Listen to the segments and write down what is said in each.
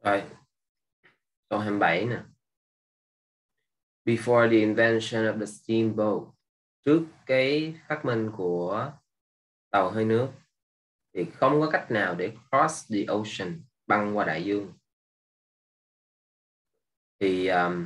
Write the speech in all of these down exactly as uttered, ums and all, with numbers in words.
Rồi, câu hai mươi bảy nè. Before the invention of the steamboat, trước cái phát minh của tàu hơi nước thì không có cách nào để cross the ocean, băng qua đại dương. Thì um,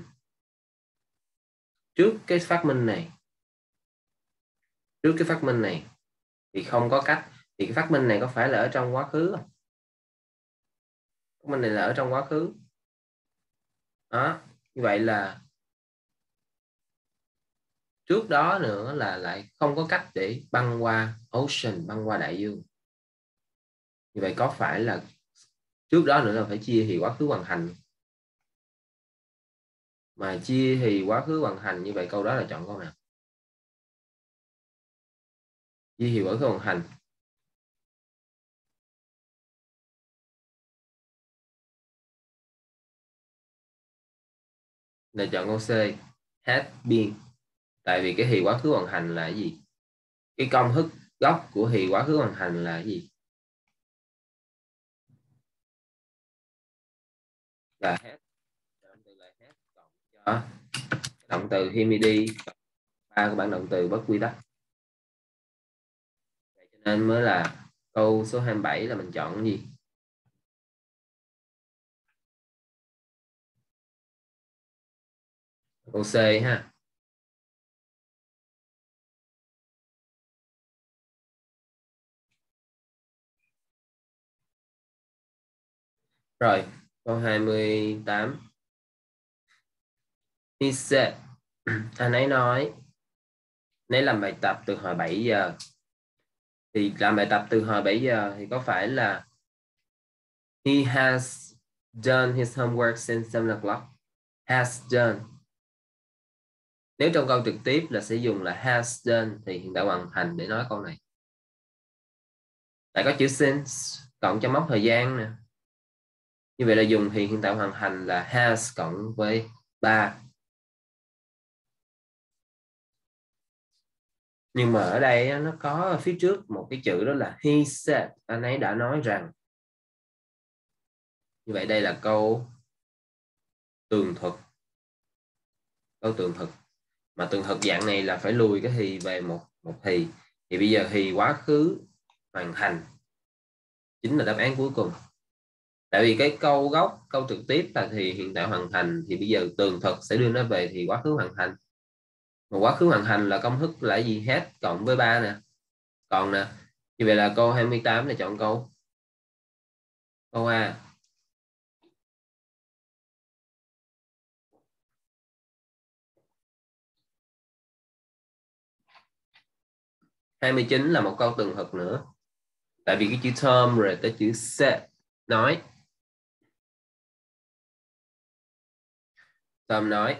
trước cái phát minh này, trước cái phát minh này thì không có cách. Thì cái phát minh này có phải là ở trong quá khứ không? Phát minh này là ở trong quá khứ. Đó, như vậy là trước đó nữa là lại không có cách để băng qua ocean, băng qua đại dương. Như vậy có phải là trước đó nữa là phải chia thì quá khứ hoàn thành, mà chia thì quá khứ hoàn thành, như vậy câu đó là chọn câu nào? Chia thì quá khứ hoàn thành là chọn câu C, had been. Tại vì cái thì quá khứ hoàn thành là cái gì? Cái công thức gốc của thì quá khứ hoàn thành là cái gì? Là had. Động từ là had cộng cho động từ he me đi, ba của bản động từ bất quy tắc. Vậy cho nên mới là câu số hai mươi bảy là mình chọn cái gì? Câu C ha. Rồi, câu hai mươi tám. He said, anh ấy nói, nếu làm bài tập từ hồi bảy giờ, thì làm bài tập từ hồi bảy giờ thì có phải là he has done his homework since seven o'clock? Has done. Nếu trong câu trực tiếp là sẽ dùng là has done thì hiện tại hoàn thành để nói câu này. Tại có chữ since cộng cho mốc thời gian nè. Như vậy là dùng thì hiện tại hoàn thành là has cộng với ba. Nhưng mà ở đây nó có ở phía trước một cái chữ đó là he said, anh ấy đã nói rằng. Như vậy đây là câu tường thuật. Câu tường thuật. Mà tường thuật dạng này là phải lùi cái thì về một một thì. Thì bây giờ thì quá khứ hoàn thành chính là đáp án cuối cùng. Tại vì cái câu gốc, câu trực tiếp là thì hiện tại hoàn thành, thì bây giờ tường thuật sẽ đưa nó về thì quá khứ hoàn thành. Mà quá khứ hoàn thành là công thức là gì? Hết cộng với ba nè. Còn nè, như vậy là câu hai mươi tám là chọn câu câu A. hai mươi chín là một câu tường thuật nữa. Tại vì cái chữ term rồi tới chữ said, nói. Term nói.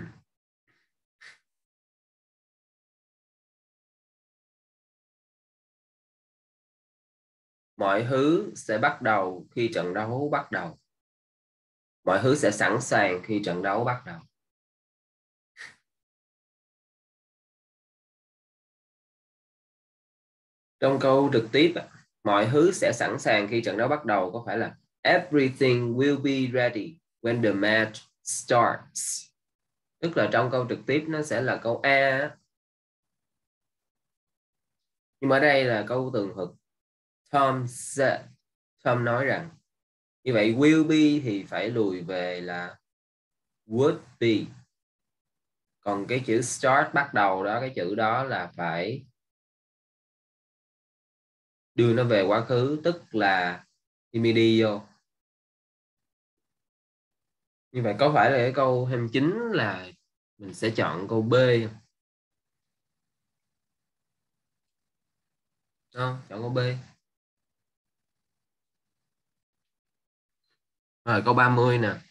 Mọi thứ sẽ bắt đầu khi trận đấu bắt đầu. Mọi thứ sẽ sẵn sàng khi trận đấu bắt đầu. Trong câu trực tiếp, mọi thứ sẽ sẵn sàng khi trận đấu bắt đầu có phải là everything will be ready when the match starts. Tức là trong câu trực tiếp nó sẽ là câu A. Nhưng mà ở đây là câu tường thuật. Tom said. Tom nói rằng. Như vậy will be thì phải lùi về là would be. Còn cái chữ start bắt đầu đó, cái chữ đó là phải đưa nó về quá khứ, tức là immediate vô. Như vậy có phải là cái câu hai mươi chín là mình sẽ chọn câu B không? Không, chọn câu B. Rồi câu ba mươi nè.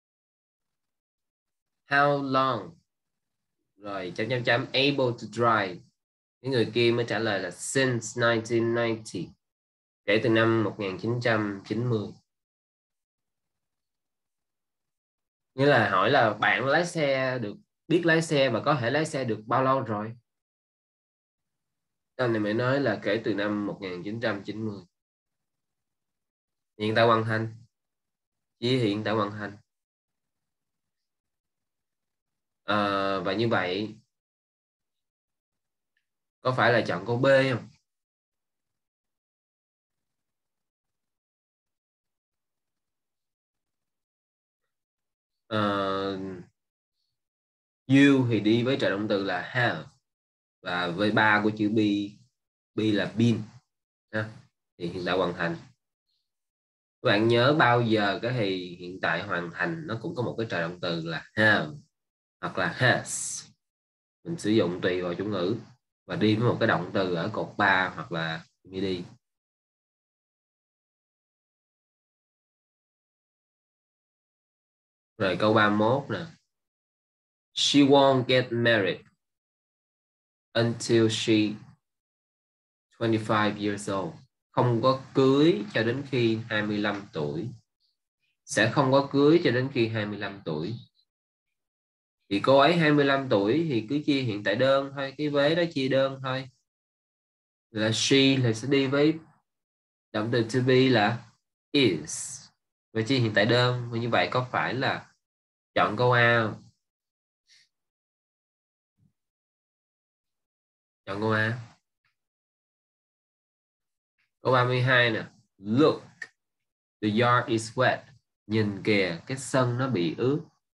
How long? Rồi chấm chấm chấm able to drive. Cái người kia mới trả lời là since nineteen ninety. Kể từ năm một nghìn chín trăm chín mươi. Nghĩa là hỏi là bạn lái xe được, biết lái xe và có thể lái xe được bao lâu rồi? Anh này mới nói là kể từ năm một nghìn chín trăm chín mươi. Hiện tại hoàn thành Chia hiện tại hoàn thành. À, và như vậy có phải là chọn câu B không? À, you thì đi với trợ động từ là have, và với ba của chữ be, be là been ha. Thì hiện tại hoàn thành. Các bạn nhớ bao giờ cái thì hiện tại hoàn thành nó cũng có một cái trợ động từ là have hoặc là has. Mình sử dụng tùy vào chủ ngữ và đi với một cái động từ ở cột ba hoặc là midi. Rồi câu ba mươi mốt nè. She won't get married until she twenty-five years old. Không có cưới cho đến khi hai mươi lăm tuổi. Sẽ không có cưới cho đến khi hai mươi lăm tuổi. Thì cô ấy hai mươi lăm tuổi thì cứ chia hiện tại đơn thôi, cái vế đó chia đơn thôi. Là she là sẽ đi với động từ to be là is. Và chia hiện tại đơn. Và như vậy có phải là chọn câu A không? Chọn câu A. Câu ba mươi hai nè. Look, the yard is wet. Nhìn kìa, cái sân nó bị ướt.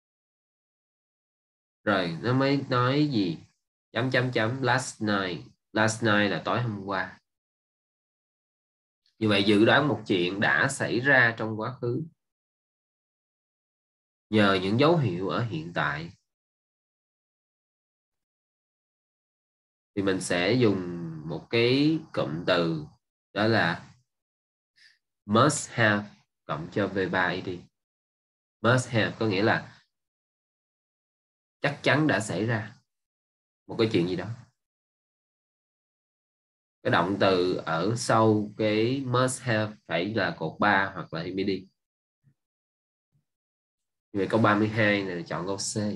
Rồi nó mới nói gì? Chấm chấm chấm last night. Last night là tối hôm qua. Như vậy dự đoán một chuyện đã xảy ra trong quá khứ nhờ những dấu hiệu ở hiện tại. Thì mình sẽ dùng một cái cụm từ đó là must have cộng cho vê ba ed. Must have có nghĩa là chắc chắn đã xảy ra một cái chuyện gì đó. Cái động từ ở sau cái must have phải là cột ba hoặc là midi. Về câu ba mươi hai này là chọn câu C.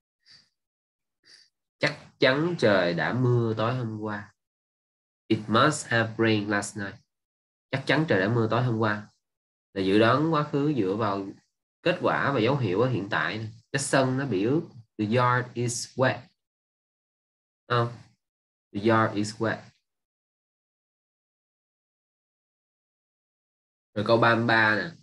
Chắc chắn trời đã mưa tối hôm qua. It must have rained last night. Chắc chắn trời đã mưa tối hôm qua là dự đoán quá khứ dựa vào kết quả và dấu hiệu ở hiện tại. Cái sân nó bị ướt. The yard is wet. Oh, the yard is wet. Rồi câu ba mươi ba nè.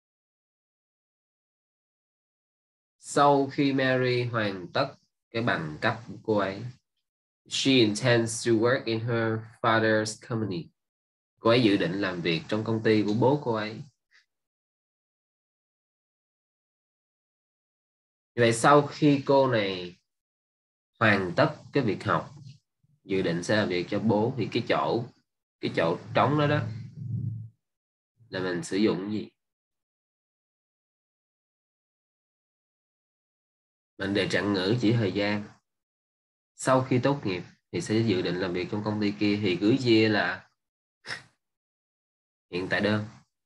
Sau khi Mary hoàn tất cái bằng cấp của cô ấy, she intends to work in her father's company. Cô ấy dự định làm việc trong công ty của bố cô ấy. Vậy sau khi cô này hoàn tất cái việc học, dự định sẽ làm việc cho bố, thì cái chỗ cái chỗ trống đó đó là mình sử dụng gì? Mình đề trạng ngữ chỉ thời gian. Sau khi tốt nghiệp thì sẽ dự định làm việc trong công ty kia, thì cứ chia là hiện tại đơn.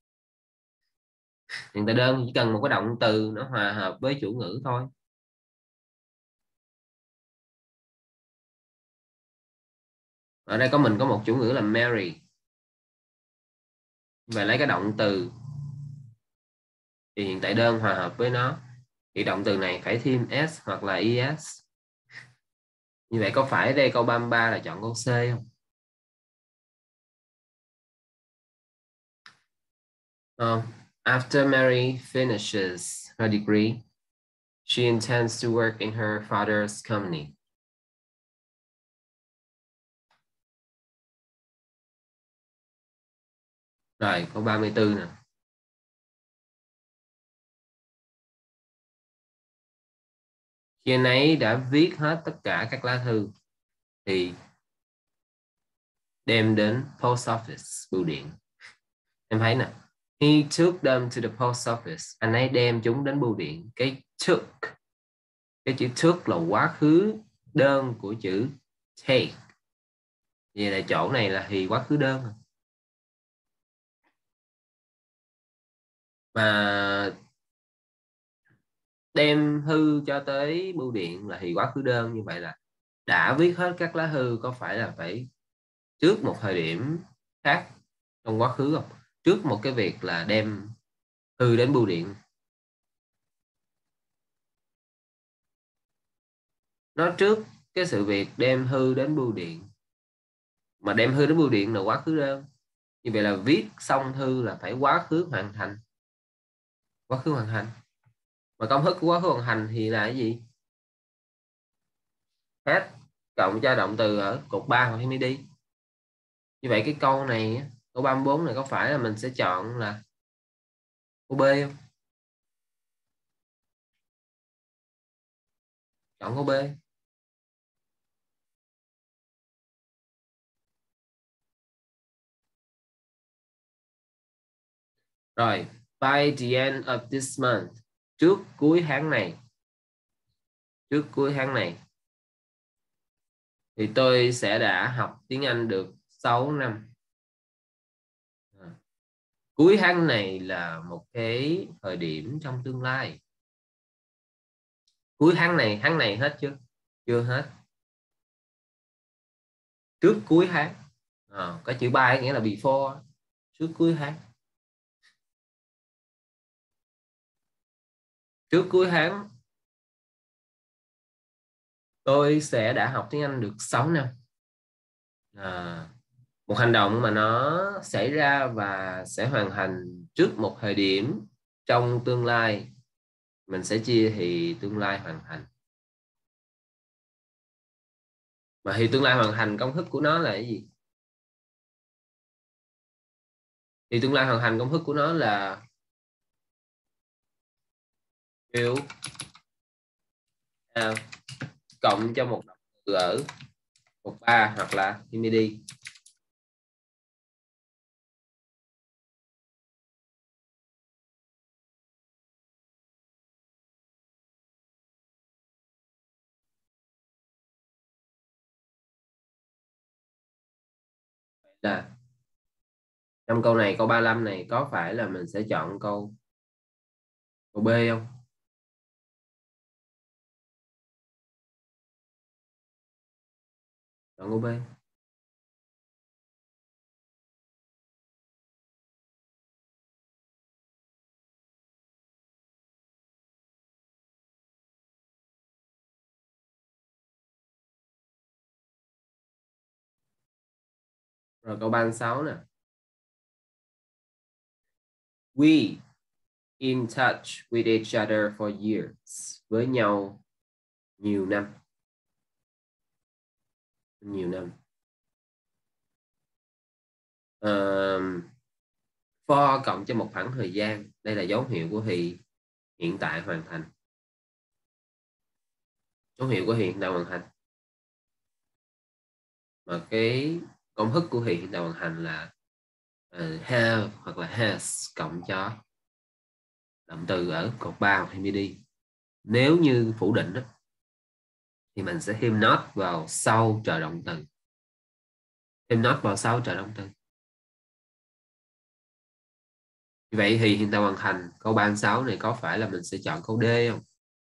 Hiện tại đơn chỉ cần một cái động từ nó hòa hợp với chủ ngữ thôi. Ở đây có mình có một chủ ngữ là Mary. Và lấy cái động từ thì hiện tại đơn hòa hợp với nó, thì động từ này phải thêm s hoặc là es. Như vậy có phải đây câu ba mươi ba là chọn câu C không? Um, after Mary finishes her degree, she intends to work in her father's company. Rồi câu ba mươi tư nè. Khi anh ấy đã viết hết tất cả các lá thư thì đem đến post office, bưu điện. Em thấy nè. He took them to the post office. Anh ấy đem chúng đến bưu điện. Cái took, cái chữ took là quá khứ đơn của chữ take. Vậy là chỗ này là thì quá khứ đơn. Mà đem thư cho tới bưu điện là thì quá khứ đơn, như vậy là đã viết hết các lá thư, có phải là phải trước một thời điểm khác trong quá khứ không? Trước một cái việc là đem thư đến bưu điện Nói trước cái sự việc đem hư đến bưu điện, mà đem hư đến bưu điện là quá khứ đơn, như vậy là viết xong thư là phải quá khứ hoàn thành. Quá khứ hoàn thành, mà công thức của quá khứ hoàn thành thì là cái gì? Hết cộng cho động từ ở cột ba hoặc hai đi. Như vậy cái câu này, câu ba mươi bốn này có phải là mình sẽ chọn là câu B không? Chọn câu B. Rồi, by the end of this month, trước cuối tháng này, trước cuối tháng này thì tôi sẽ đã học tiếng Anh được sáu năm. À, cuối tháng này là một cái thời điểm trong tương lai. Cuối tháng này, tháng này hết chưa? Chưa hết. Trước cuối tháng. À, có chữ by nghĩa là before, trước cuối tháng. Trước cuối tháng tôi sẽ đã học tiếng Anh được sáu năm. À, một hành động mà nó xảy ra và sẽ hoàn thành trước một thời điểm trong tương lai, mình sẽ chia thì tương lai hoàn thành. Mà thì tương lai hoàn thành công thức của nó là cái gì? Thì tương lai hoàn thành công thức của nó là will have cộng cho một động từ ở một ba hoặc là immediate. Là trong câu này, câu ba mươi lăm này có phải là mình sẽ chọn câu câu B không? Chọn câu B. Rồi câu ba mươi sáu nè. We in touch with each other for years. Với nhau nhiều năm. Nhiều năm. Uh, for cộng cho một khoảng thời gian. Đây là dấu hiệu của thì hiện tại hoàn thành. Dấu hiệu của hiện tại hoàn thành. Mà cái công thức của thì hiện tại hoàn thành là uh, have hoặc là has cộng cho động từ ở cột ba hoặc hai đi. Nếu như phủ định đó, thì mình sẽ thêm not vào sau trợ động từ. Thêm not vào sau trợ động từ. Vậy thì hiện tại hoàn thành câu ba mươi sáu này có phải là mình sẽ chọn câu D không?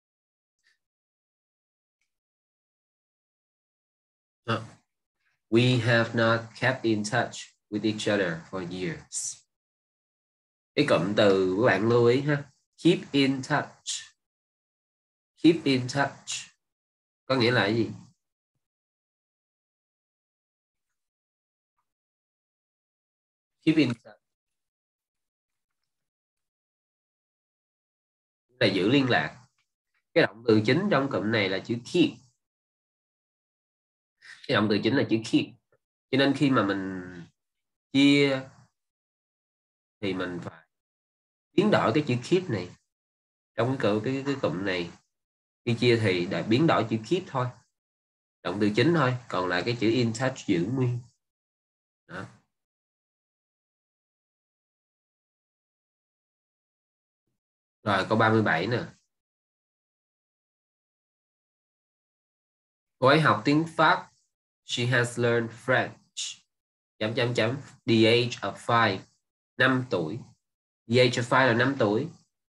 No. We have not kept in touch with each other for years. Cái cụm từ các bạn lưu ý ha. Keep in touch. Keep in touch có nghĩa là cái gì? Keep in touch là giữ liên lạc. Cái động từ chính trong cụm này là chữ keep. Cái động từ chính là chữ keep. Cho nên khi mà mình chia thì mình phải biến đổi cái chữ keep này trong cái cái cái cụm này. Khi chia thì đã biến đổi chữ keep thôi, động từ chính thôi, còn lại cái chữ in touch giữ nguyên. Đó. Rồi câu ba mươi bảy nè. Cô ấy học tiếng Pháp. She has learned French. Chấm chấm chấm. The age of five. Năm tuổi. The age of five là năm tuổi.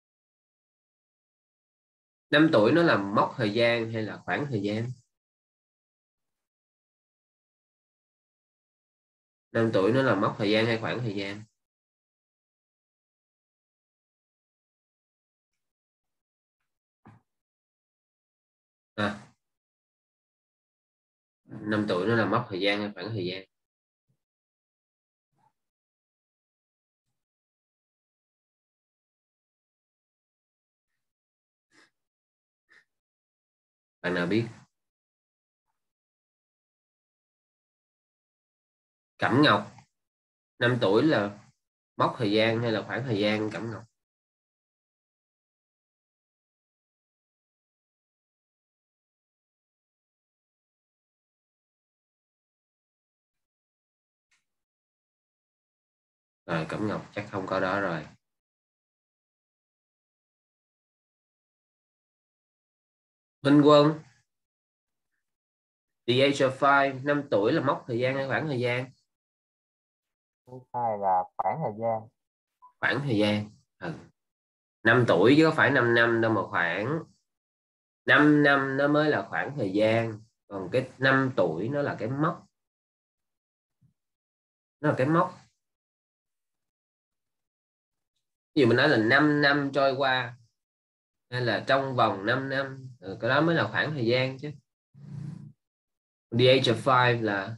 Năm tuổi nó là mốc thời gian hay là khoảng thời gian? Năm tuổi nó là mốc thời gian hay khoảng thời gian? À, năm tuổi nó là mốc thời gian hay khoảng thời gian? Bạn nào biết? Cẩm Ngọc, năm tuổi là mốc thời gian hay là khoảng thời gian Cẩm Ngọc? Rồi Cẩm Ngọc chắc không có đó rồi. Minh Quân, the age of five, năm tuổi là mốc thời gian hay khoảng thời gian? Hai là khoảng thời gian. Khoảng thời gian. Ừ. năm tuổi chứ có phải năm năm đâu mà khoảng. năm năm nó mới là khoảng thời gian, còn cái năm tuổi nó là cái mốc. Nó là cái mốc. Ví dụ mình nói là 5 năm trôi qua hay là trong vòng 5 năm, ừ, cái đó mới là khoảng thời gian chứ. The age of five là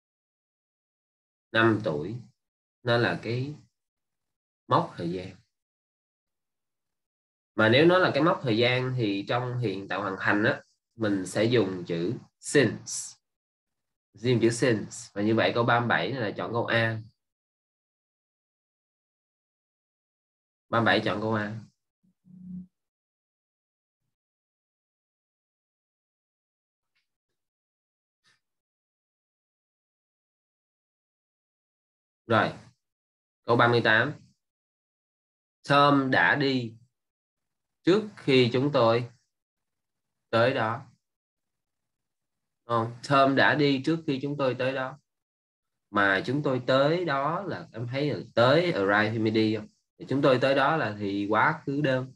năm tuổi, nó là cái mốc thời gian. Mà nếu nó là cái mốc thời gian thì trong hiện tại hoàn thành á, mình sẽ dùng chữ since, dùng chữ since, và như vậy câu ba mươi bảy là chọn câu A. ba mươi bảy chọn câu A. Rồi câu ba mươi tám, Tom đã đi trước khi chúng tôi tới đó. Không, Tom đã đi trước khi chúng tôi tới đó. Mà chúng tôi tới đó là em thấy là tới arrive thì mới đi không? Thì chúng tôi tới đó là thì quá khứ đơn.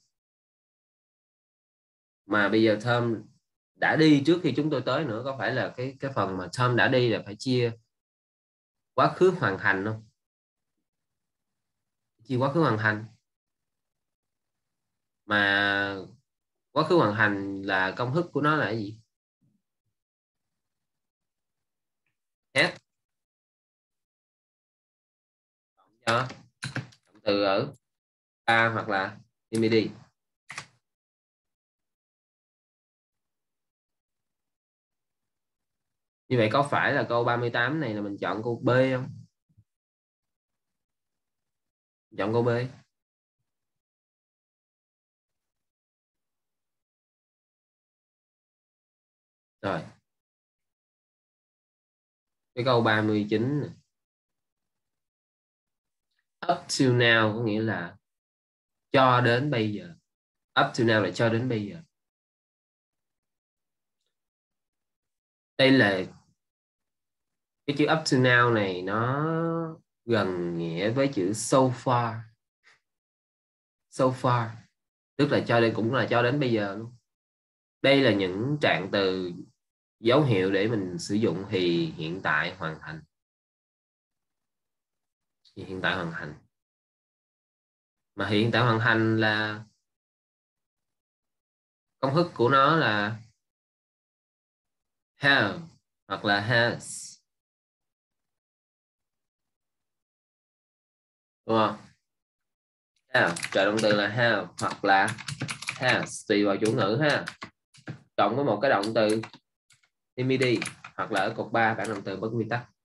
Mà bây giờ Tom đã đi trước khi chúng tôi tới nữa, có phải là cái cái phần mà Tom đã đi là phải chia quá khứ hoàn thành không? Chia quá khứ hoàn thành. Mà quá khứ hoàn thành là công thức của nó là cái gì? H cho động từ ở A hoặc là immediate. Như vậy có phải là câu ba mươi tám này là mình chọn câu B không? Chọn câu B. Rồi. Cái câu ba mươi chín này. Up to now có nghĩa là cho đến bây giờ. Up to now là cho đến bây giờ. Đây là cái chữ up to now này nó gần nghĩa với chữ so far. So far tức là cho đến, cũng là cho đến bây giờ luôn. Đây là những trạng từ dấu hiệu để mình sử dụng thì hiện tại hoàn thành. Thì hiện tại hoàn thành. Mà hiện tại hoàn thành là công thức của nó là have hoặc là has, đúng không? Have, trợ động từ là have hoặc là has tùy vào chủ ngữ ha. Cộng với một cái động từ immediate hoặc là ở cột ba bảng động từ bất quy tắc.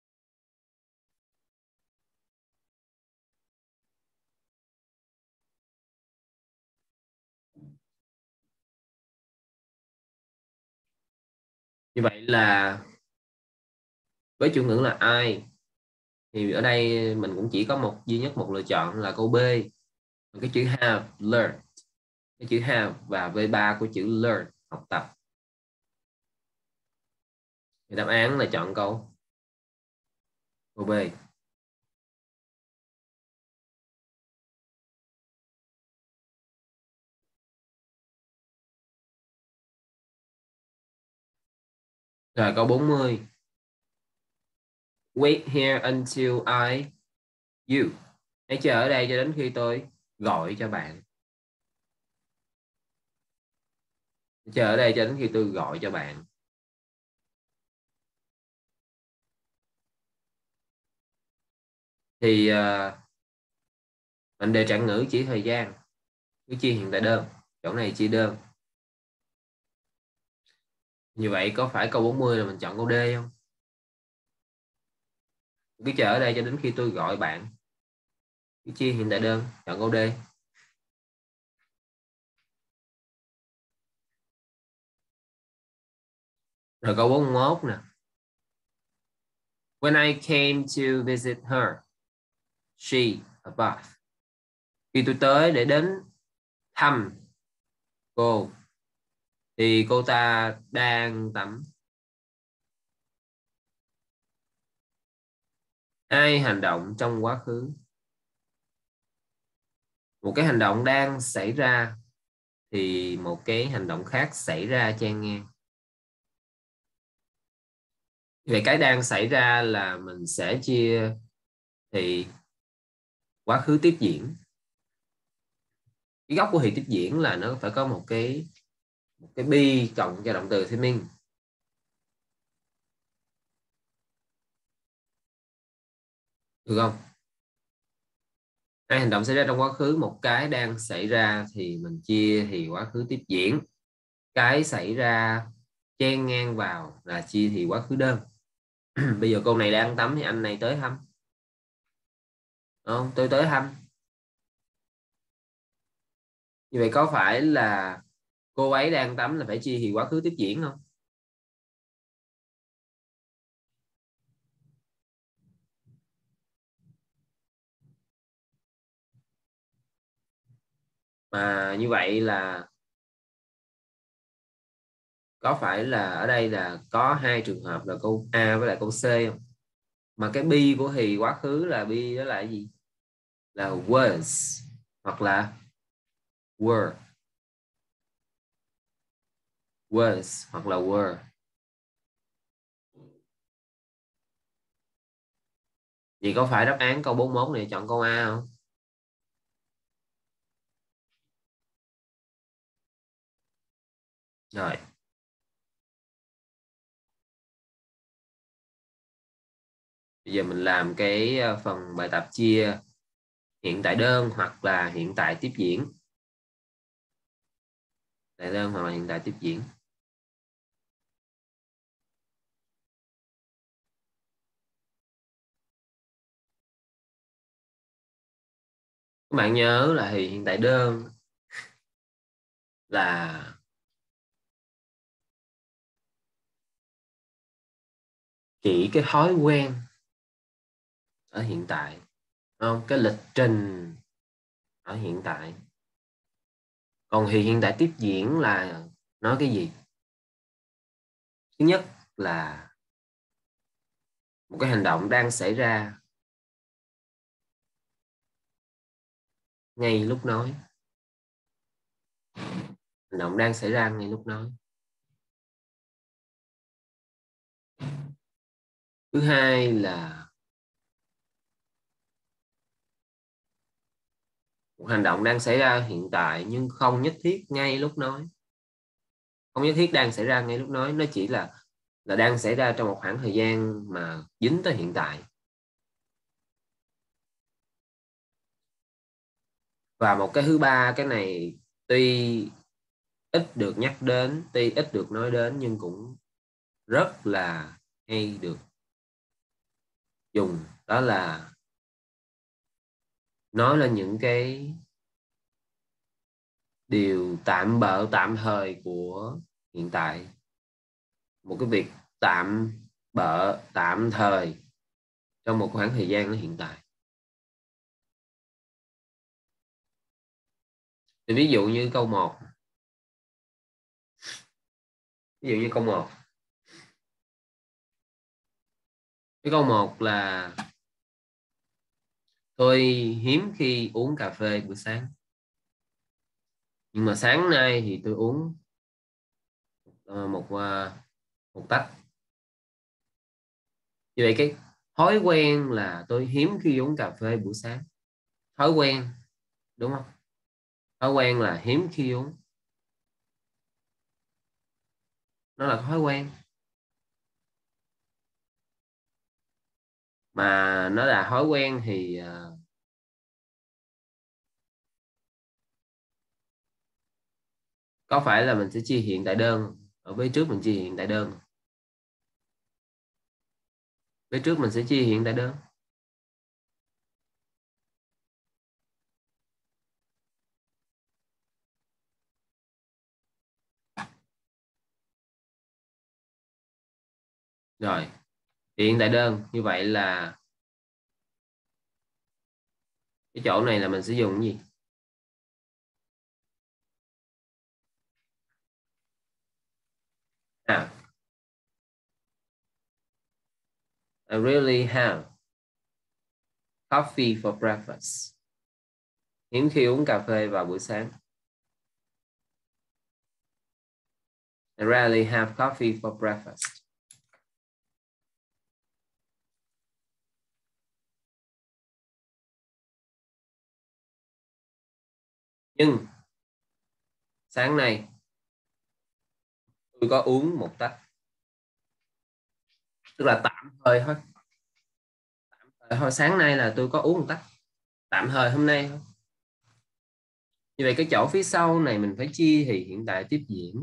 Như vậy là với chủ ngữ là ai thì ở đây mình cũng chỉ có một duy nhất một lựa chọn là câu B. Cái chữ have learned, cái chữ have và vê ba của chữ learn học tập. Thì đáp án là chọn câu câu B. Rồi câu bốn mươi. Wait here until I you. Hãy chờ ở đây cho đến khi tôi gọi cho bạn. Chờ ở đây cho đến khi tôi gọi cho bạn. thì uh, mệnh đề trạng ngữ chỉ thời gian, cứ chia hiện tại đơn, chỗ này chia đơn. Như vậy có phải câu bốn mươi là mình chọn câu D không? Cứ chờ ở đây cho đến khi tôi gọi bạn. Cứ chia hiện tại đơn, chọn câu D. Rồi câu bốn mươi mốt nè. When I came to visit her, she a bath. Khi tôi tới để đến thăm cô thì cô ta đang tắm. Hai hành động trong quá khứ. Một cái hành động đang xảy ra thì một cái hành động khác xảy ra chen ngang. Về cái đang xảy ra là mình sẽ chia thì quá khứ tiếp diễn. Cái gốc của thì tiếp diễn là nó phải có một cái một cái be cộng cho động từ thuyết minh. Được không? Hai hành động xảy ra trong quá khứ, một cái đang xảy ra thì mình chia thì quá khứ tiếp diễn. Cái xảy ra chen ngang vào là chia thì quá khứ đơn. Bây giờ cô này đang tắm thì anh này tới thăm. Không, tôi tới thăm. Như vậy có phải là cô ấy đang tắm là phải chia thì quá khứ tiếp diễn không? Mà như vậy là có phải là ở đây là có hai trường hợp là câu A với lại câu C không? Mà cái be của thì quá khứ là be đó là cái gì? Là was hoặc là were. Was hoặc là were. Vậy có phải đáp án câu bốn mươi mốt này chọn câu A không? Rồi. Bây giờ mình làm cái ờ, phần bài tập chia hiện tại đơn hoặc là hiện tại tiếp diễn. Tại đơn hoặc là hiện tại tiếp diễn. Các bạn nhớ là thì hiện tại đơn là chỉ cái thói quen ở hiện tại, không? Cái lịch trình ở hiện tại. Còn thì hiện tại tiếp diễn là nói cái gì? Thứ nhất là một cái hành động đang xảy ra ngay lúc nói. Hành động đang xảy ra ngay lúc nói. Thứ hai là một hành động đang xảy ra hiện tại nhưng không nhất thiết ngay lúc nói. Không nhất thiết đang xảy ra ngay lúc nói, nó chỉ là là đang xảy ra trong một khoảng thời gian mà dính tới hiện tại. Và một cái thứ ba, cái này tuy ít được nhắc đến, tuy ít được nói đến nhưng cũng rất là hay được dùng, đó là nói lên những cái điều tạm bợ tạm thời của hiện tại. Một cái việc tạm bợ tạm thời trong một khoảng thời gian ở hiện tại. Thì ví dụ như câu một. Ví dụ như câu một. Cái câu một là tôi hiếm khi uống cà phê buổi sáng. Nhưng mà sáng nay thì tôi uống uh, một uh, một tách. Như vậy cái thói quen là tôi hiếm khi uống cà phê buổi sáng. Thói quen, đúng không? Thói quen là hiếm khi uống. Nó là thói quen. mà nó là thói quen thì uh, có phải là mình sẽ chia hiện tại đơn. Ở vế trước mình chia hiện tại đơn, vế trước mình sẽ chia hiện tại đơn. Rồi, hiện tại đơn như vậy là cái chỗ này là mình sẽ dùng cái gì? À, I really have coffee for breakfast. Hiếm khi uống cà phê vào buổi sáng. I rarely have coffee for breakfast. Nhưng sáng nay tôi có uống một tách. Tức là tạm thời thôi. Tạm thời thôi, sáng nay là tôi có uống một tách. Tạm thời hôm nay thôi. Như vậy cái chỗ phía sau này mình phải chia thì hiện tại tiếp diễn.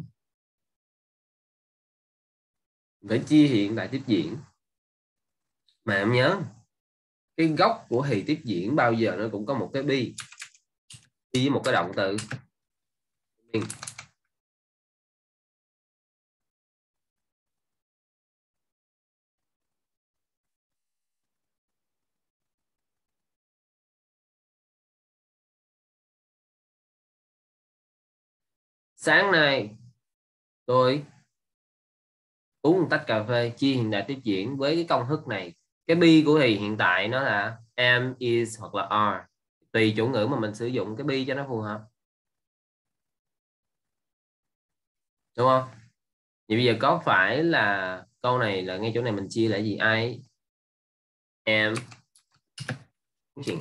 Phải chia hiện tại tiếp diễn. Mà em nhớ cái gốc của thì tiếp diễn bao giờ nó cũng có một cái be, be với một cái động từ. Sáng nay tôi uống một tách cà phê, chia hiện tại tiếp diễn với cái công thức này. Cái be của thì hiện tại nó là am, is hoặc là are. Tùy chủ ngữ mà mình sử dụng cái be cho nó phù hợp. Đúng không? Vậy bây giờ có phải là câu này là ngay chỗ này mình chia là gì? I am drinking.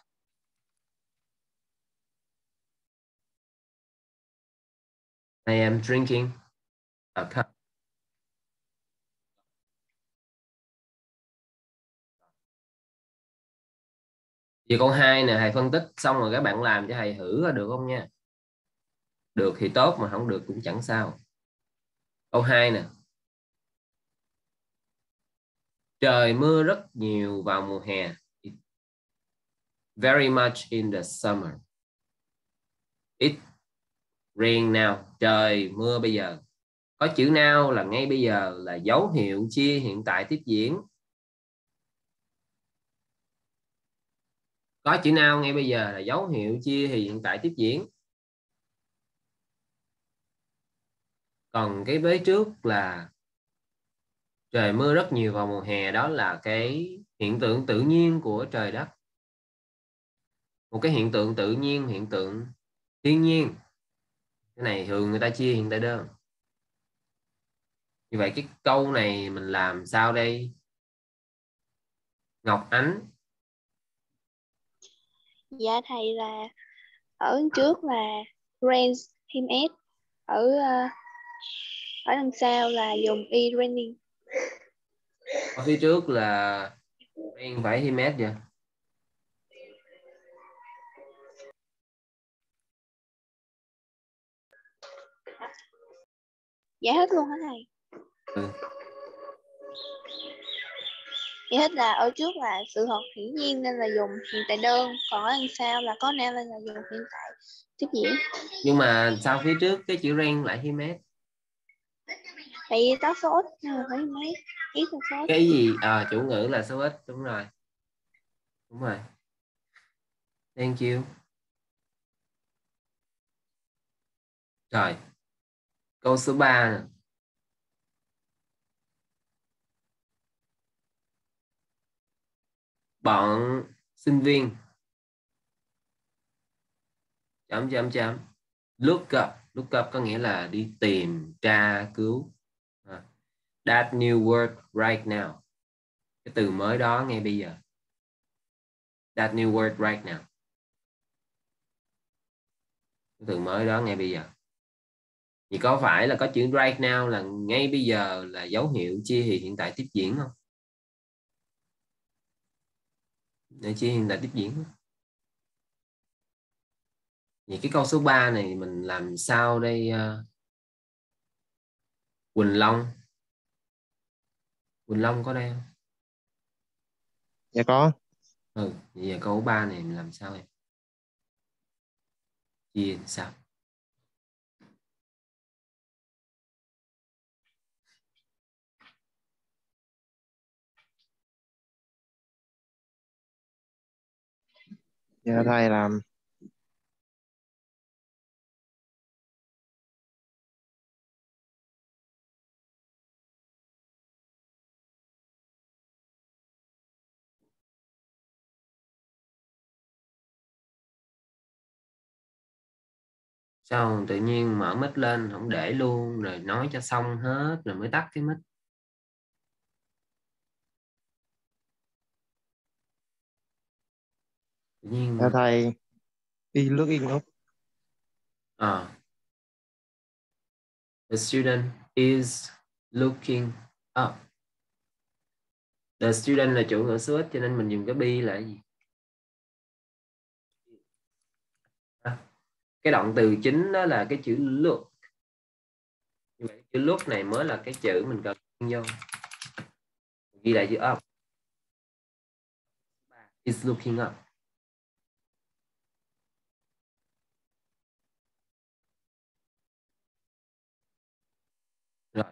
I am drinking a cup. Giờ câu hai nè, thầy phân tích xong rồi các bạn làm cho thầy thử được không nha. Được thì tốt, mà không được cũng chẳng sao. Câu hai nè. Trời mưa rất nhiều vào mùa hè. Very much in the summer. It rain now. Trời mưa bây giờ. Có chữ now là ngay bây giờ là dấu hiệu chia hiện tại tiếp diễn. Có chữ now ngay bây giờ là dấu hiệu chia hiện tại tiếp diễn. Còn cái vế trước là trời mưa rất nhiều vào mùa hè, đó là cái hiện tượng tự nhiên của trời đất. Một cái hiện tượng tự nhiên, hiện tượng thiên nhiên. Cái này thường người ta chia hiện tại đơn. Như vậy cái câu này mình làm sao đây? Ngọc Ánh. Dạ thầy, là ở trước là rains him at, ở uh, ở đằng sau là dùng e raining. Ở phía trước là rain phải him at vậy? Giải thích luôn hả thầy? Ừ. Giải thích là ở trước là sự thật hiển nhiên nên là dùng hiện tại đơn, còn ở đằng sau là có now nên là dùng hiện tại tiếp diễn. Nhưng mà sao phía trước cái chữ rain lại him at? Tại vì có số ít nên là phải mấy ít là số ít. Cái gì? À, chủ ngữ là số ít, đúng rồi. Đúng rồi. Thank you. Rồi. Câu số ba nè. Bọn sinh viên chấm chấm chấm look up. Look up có nghĩa là đi tìm, tra cứu. À. That new word right now. Cái từ mới đó ngay bây giờ. That new word right now. Cái từ mới đó ngay bây giờ. Thì có phải là có chữ right now là ngay bây giờ là dấu hiệu chia thì hiện tại tiếp diễn không? Để chi hiện tại tiếp diễn. Vậy cái câu số ba này mình làm sao đây? uh, Quỳnh Long. Quỳnh Long có đây không? Dạ có. Ừ, vậy giờ câu ba này mình làm sao em? Chia sao? Dạ thầy làm Sao tự nhiên mở mic lên không để luôn rồi nói cho xong hết rồi mới tắt cái mic. Tự nhiên dạ thầy y looking up. à, the student is looking up. The student là chủ ngữ số ít cho nên mình dùng cái be là cái gì? À, cái động từ chính đó là cái chữ look. Như vậy chữ look này mới là cái chữ mình cần vô. Ghi lại chữ up. Is looking up. Rồi.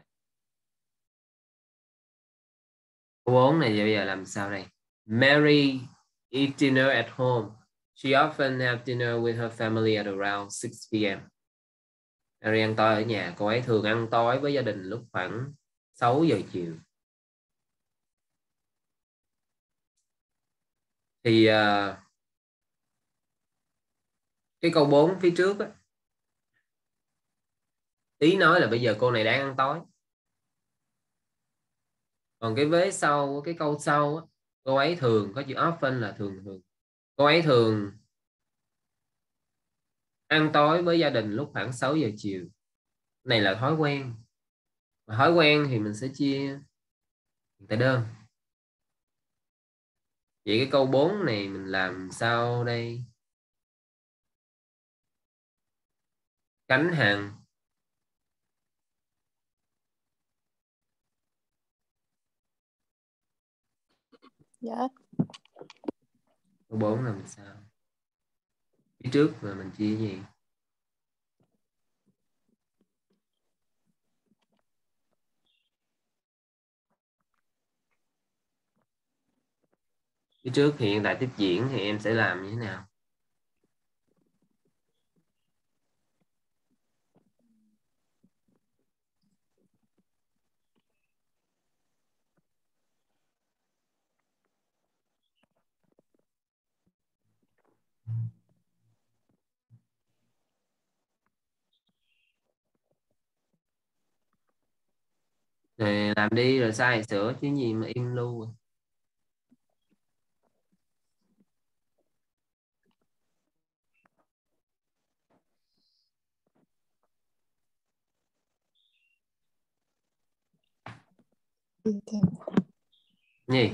Câu bốn này bây giờ làm sao đây? Mary eat dinner at home. She often have dinner with her family at around six p m Mary ăn tối ở nhà. Cô ấy thường ăn tối với gia đình lúc khoảng sáu giờ chiều. Thì uh, cái câu bốn phía trước á, Tí nói là bây giờ cô này đang ăn tối. Còn cái vế sau, cái câu sau á, cô ấy thường có chữ often là thường thường. Cô ấy thường ăn tối với gia đình lúc khoảng sáu giờ chiều. Này là thói quen. Mà thói quen thì mình sẽ chia tại đơn. Vậy cái câu bốn này mình làm sao đây? Khánh Hằng. Dạ. Câu bốn làm sao? Phía trước mà mình chia gì? Phía trước thì hiện tại tiếp diễn thì em sẽ làm như thế nào? Rồi làm đi rồi sai sửa chứ gì mà im luôn. Gì?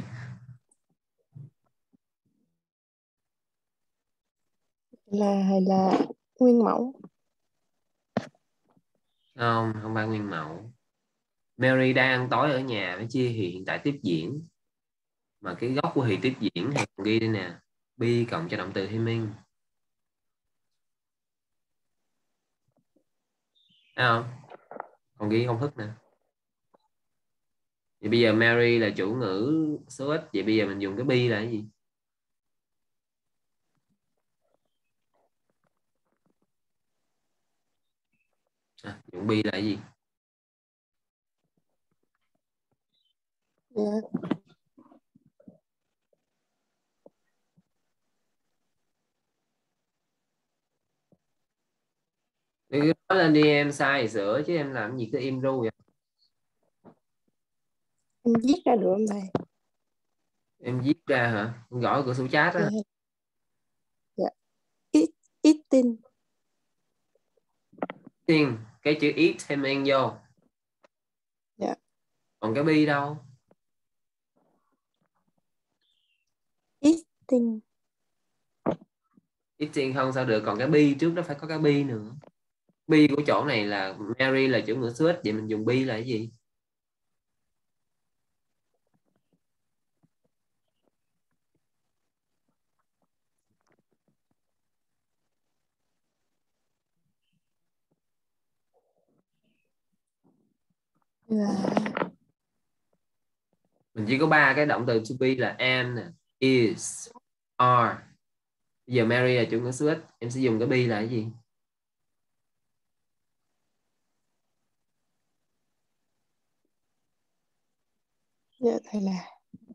Là hay là nguyên mẫu. Không, không phải nguyên mẫu. Mary đang ăn tối ở nhà với chia hiện tại tiếp diễn. Mà cái gốc của hiện tiếp diễn thì còn ghi đây nè. Be cộng cho động từ hay minh. Thấy không? Còn ghi công thức nè. Vậy bây giờ Mary là chủ ngữ số ít. Vậy bây giờ mình dùng cái be là cái gì? À, dùng be là cái gì? Dạ. Nói lên đi em, sai thì sửa chứ em làm gì cứ im ru vậy. Em viết ra được không thầy? Em viết ra hả? Em gõ cửa sổ chat á. Dạ. Dạ. Eat, eating. Tiên, cái chữ eat thêm en vô. Dạ. Còn cái be đâu? Eating. Eating. Eating không sao được, còn cái be trước đó phải có cái be nữa. Be của chỗ này là Mary là chủ ngữ số ít, vậy mình dùng be là cái gì? Là Mình chỉ có ba cái động từ to be là am nè, is, are. Bây giờ Mary là chủ ngữ số ít, em sẽ dùng cái be là cái gì? dạ thầy là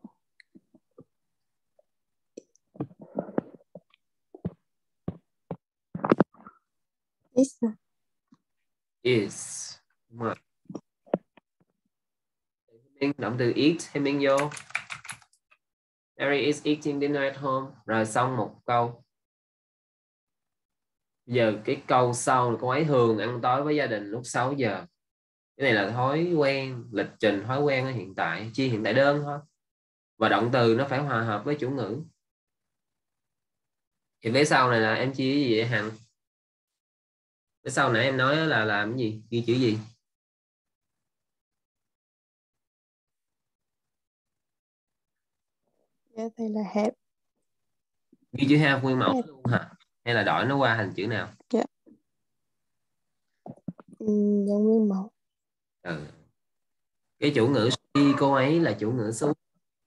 is. Is. Đúng rồi. Động từ eat thêm bên vô. Mary is eating dinner at home. Rồi xong một câu. Giờ cái câu sau là cô ấy thường ăn tối với gia đình lúc sáu giờ. Cái này là thói quen, lịch trình, thói quen ở hiện tại, chia hiện tại đơn thôi. Và động từ nó phải hòa hợp với chủ ngữ. Thì phía sau này là em chia cái gì vậy Hằng? Phía sau nãy em nói là làm cái gì? Ghi chữ gì? Dạ thầy là have. Ghi chữ have nguyên mẫu Have. luôn hả? Hay là đổi nó qua thành chữ nào? Dạ. Ừ, dạ nguyên mẫu. Ừ. Cái chủ ngữ she cô ấy là chủ ngữ số,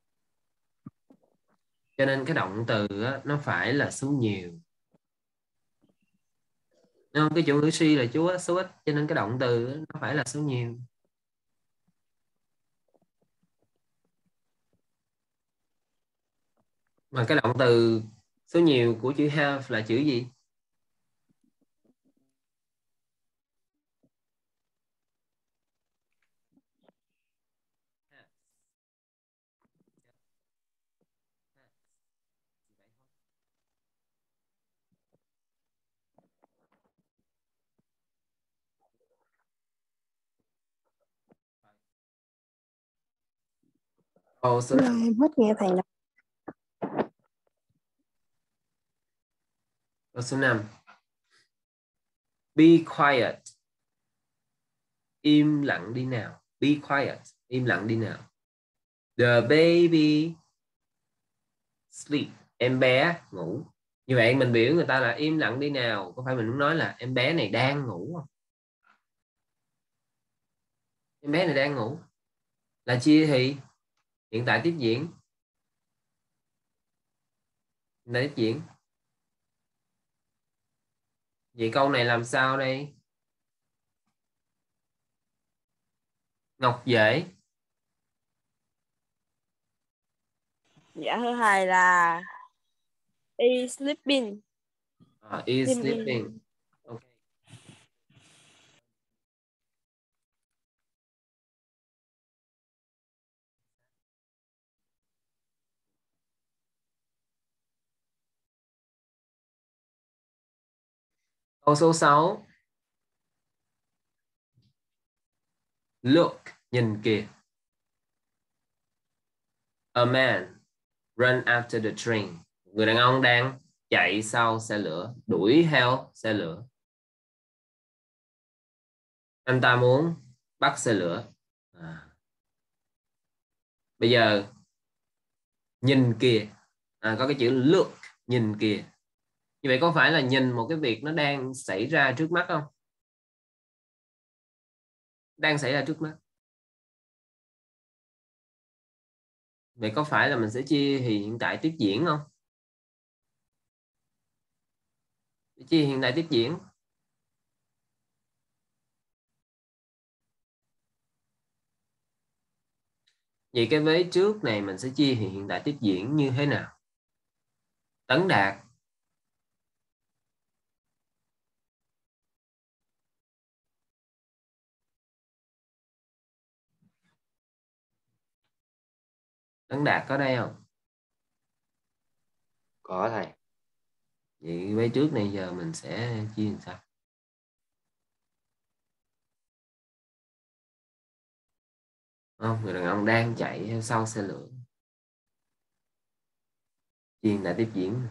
cho nên cái động từ á, nó phải là số nhiều. Đúng không? Cái chủ ngữ she là chú số ít, cho nên cái động từ á, nó phải là số nhiều. Mà cái động từ số nhiều của chữ have là chữ gì? Câu số Là năm. em hết nghe thầy nói. Câu số năm. Be quiet. Im lặng đi nào. Be quiet. Im lặng đi nào. The baby sleep. Em bé ngủ. Như vậy mình biểu người ta là im lặng đi nào. Có phải mình muốn nói là em bé này đang ngủ không? Em bé này đang ngủ. Là chia thì hiện tại tiếp diễn. Hiện tại tiếp diễn. Vậy câu này làm sao đây? Ngọc dễ. Dạ thưa thầy là is sleeping. Uh, is Sleeping. sleeping. Okay. Câu số sáu. Look, nhìn kìa. A man run after the train. Người đàn ông đang chạy sau xe lửa, đuổi theo xe lửa. Anh ta muốn bắt xe lửa. À. Bây giờ nhìn kìa. À, có cái chữ look, nhìn kìa. Như vậy có phải là nhìn một cái việc nó đang xảy ra trước mắt không? Đang xảy ra trước mắt. Vậy có phải là mình sẽ chia thì hiện tại tiếp diễn không? Chia hiện tại tiếp diễn. Vậy cái vế trước này mình sẽ chia thì hiện tại tiếp diễn như thế nào? Tấn Đạt. Tấn Đạt có đây không? Có thầy. Vậy vế trước này giờ mình sẽ chia làm sao? Không, người đàn ông đang chạy sau xe lửa. Chiên đã tiếp diễn.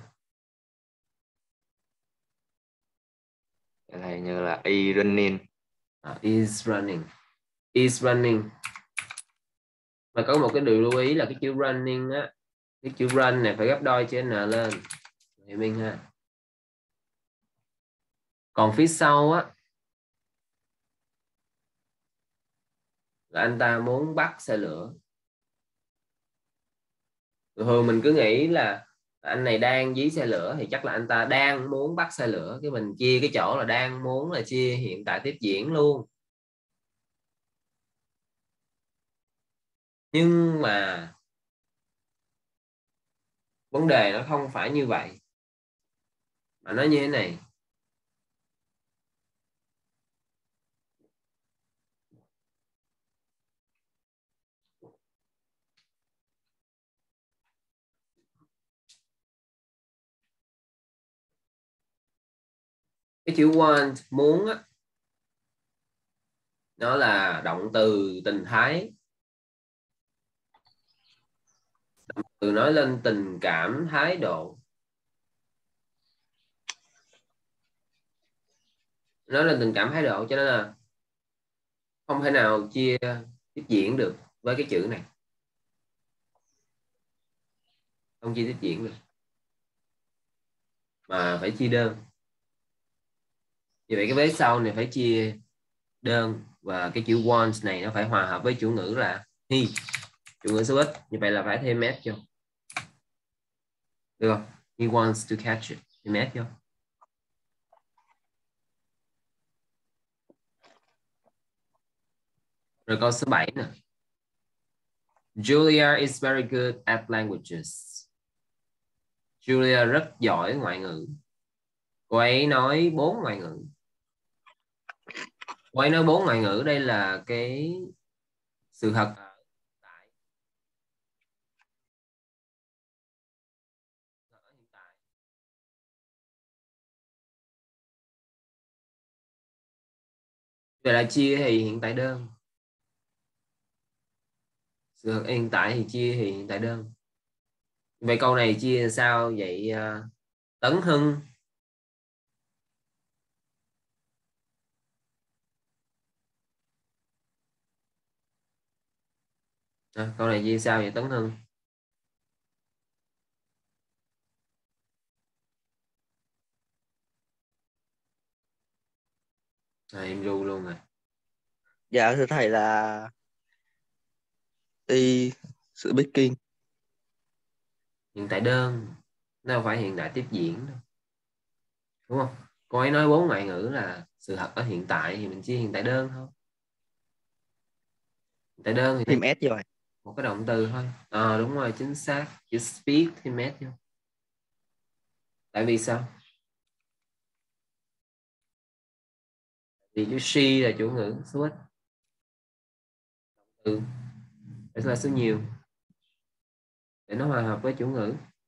Cái này như là is running. À, is running. Is running. Mà có một cái điều lưu ý là cái chữ running á, cái chữ run này phải gấp đôi chữ n lên. Hiểu mình ha. Còn phía sau á là anh ta muốn bắt xe lửa. Thường mình cứ nghĩ là anh này đang dí xe lửa thì chắc là anh ta đang muốn bắt xe lửa, cái mình chia cái chỗ là đang muốn là chia hiện tại tiếp diễn luôn. Nhưng mà vấn đề nó không phải như vậy, mà nó như thế này. Cái chữ want, muốn á, nó là động từ tình thái, động từ nói lên tình cảm, thái độ, nói lên tình cảm, thái độ, cho nên là không thể nào chia tiếp diễn được với cái chữ này, không chia tiếp diễn được mà phải chia đơn. Vì vậy cái vế sau này phải chia đơn, và cái chữ wants này nó phải hòa hợp với chủ ngữ là he, chủ ngữ số ít, như vậy là phải thêm s vô, được không? He wants to catch it, thêm s vô. Rồi câu số bảy nè. Julia is very good at languages. Julia rất giỏi ngoại ngữ. Cô ấy nói bốn ngoại ngữ. Cô ấy nói bốn ngoại ngữ, đây là cái sự thật. Vậy là chia thì hiện tại đơn. Sự thật hiện tại thì chia thì hiện tại đơn. Vậy câu này chia sao vậy uh, Tấn Hưng? À, câu này chia sao vậy Tấn Hưng? À, em ru luôn rồi. Dạ thưa thầy là y speaking. Hiện tại đơn, nó không phải hiện tại tiếp diễn đâu, đúng không? Cô ấy nói bốn ngoại ngữ là sự thật ở hiện tại thì mình chia hiện tại đơn thôi. Hiện tại đơn thì Thêm s rồi. một cái động từ thôi. Ờ à, đúng rồi, chính xác, chữ speak thêm s vô. Tại vì sao? Vì chữ she là chủ ngữ số ít, ừ, phải là số nhiều để nó hòa hợp với chủ ngữ.